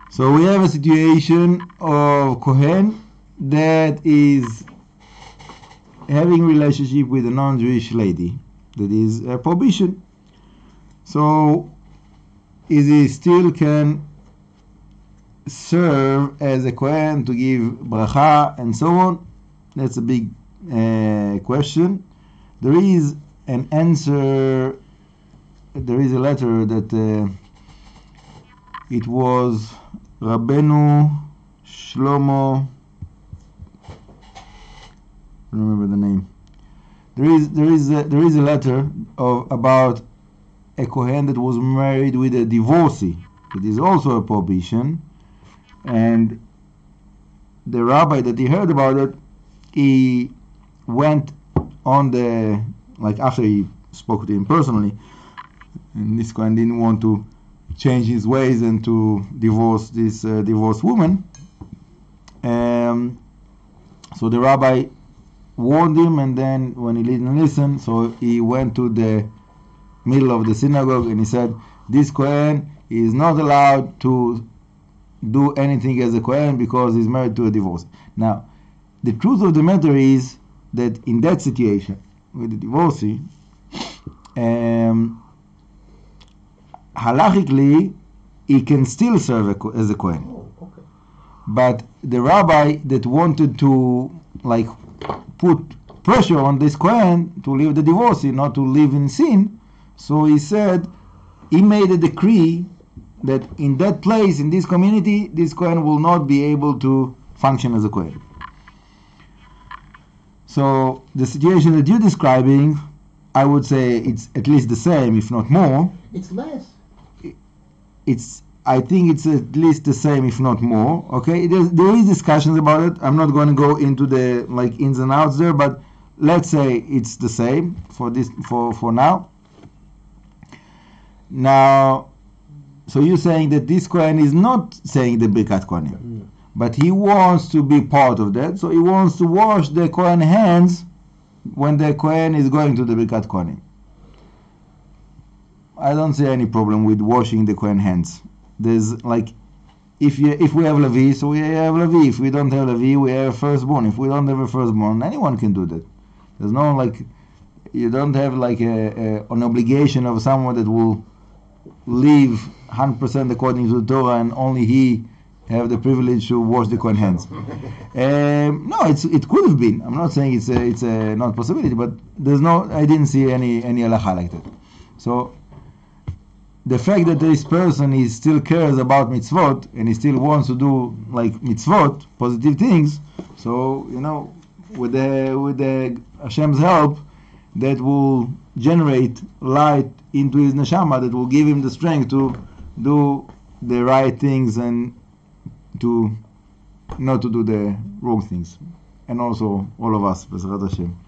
So we have a situation of Kohen that is having relationship with a non-Jewish lady. That is a prohibition. So is he still can serve as a Kohen to give bracha and so on? That's a big question. There is an answer. There is a letter that it was Rabbeinu Shlomo. I don't remember the name. There is a letter about a Kohen that was married with a divorcee. It is also a prohibition, and the rabbi that he heard about it, he went on the, like after he spoke to him personally, and this Kohen didn't want to change his ways and to divorce this divorced woman. So the rabbi warned him, and then when he didn't listen, so he went to the middle of the synagogue and he said, this Kohen is not allowed to do anything as a Kohen because he's married to a divorce. Now, the truth of the matter is that in that situation with the divorcee, halachically he can still serve as a Kohen. Oh, okay. But the rabbi that wanted to like put pressure on this Kohen to leave the divorcee, not to live in sin, so he said, he made a decree that in that place, in this community, this Kohen will not be able to function as a Kohen. So the situation that you're describing, I would say it's at least the same, if not more. It's less. I think it's at least the same, if not more. Okay, there is discussions about it. I'm not going to go into the like ins and outs there, but let's say it's the same for now. Now, so you're saying that this Kohen is not saying the Birkat Kohanim, but he wants to be part of that, so he wants to wash the Kohen hands when the Kohen is going to the Birkat Kohanim. I don't see any problem with washing the Kohen hands. There's like, if we have Levi, so we have Levi. If we don't have Levi, we have a firstborn. If we don't have a firstborn, anyone can do that. There's no like, you don't have like an obligation of someone that will live 100% according to the Torah and only he have the privilege to wash the Kohen hands. No, it could have been. I'm not saying it's a not possibility, but I didn't see any halacha like that. So the fact that this person he still cares about mitzvot and he still wants to do like mitzvot, positive things, so with the Hashem's help, that will generate light into his neshama, that will give him the strength to do the right things and to not to do the wrong things. And also all of us, B'ezrat Hashem.